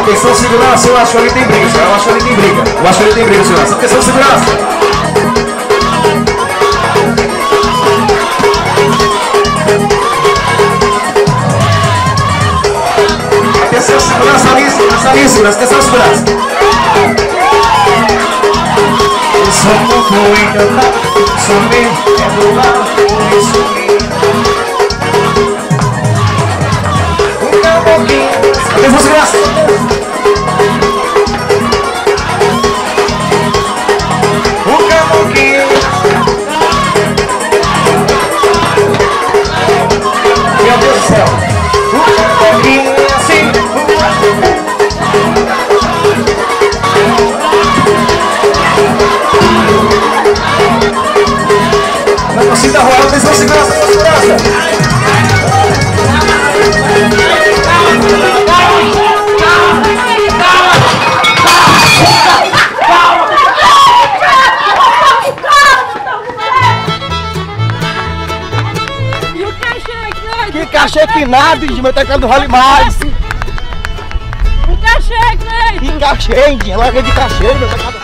Atenção, segurança, eu acho que ali tem briga, eu acho que ali tem briga. Eu acho que ali tem briga, segurança. Atenção, segurança. Atenção, segurança ali, segurança. Atenção, segurança. Eu sou um pouco encantado, sou mesmo, é do lado, por isso atenção, segurança. O camoquinho. Meu Deus do céu. O camoquinho assim. Na torcida rola, atenção, segurança, segurança. Que cachê que nada, gente, meu teclado não vale mais. O cachê, Cleide! Que cachê, gente, larga de cachê, meu teclado.